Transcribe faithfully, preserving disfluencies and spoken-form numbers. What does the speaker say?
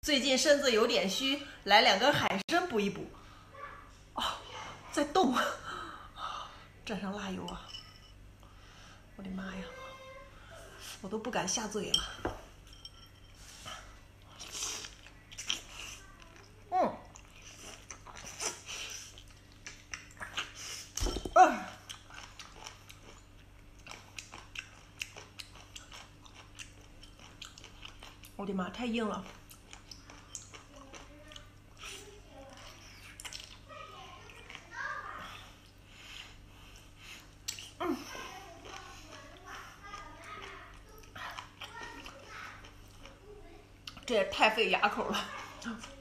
最近身子有点虚，来两根海参补一补。哦，在动，蘸上辣油啊！我的妈呀，我都不敢下嘴了。嗯，啊，我的妈，太硬了。嗯，这也太费牙口了。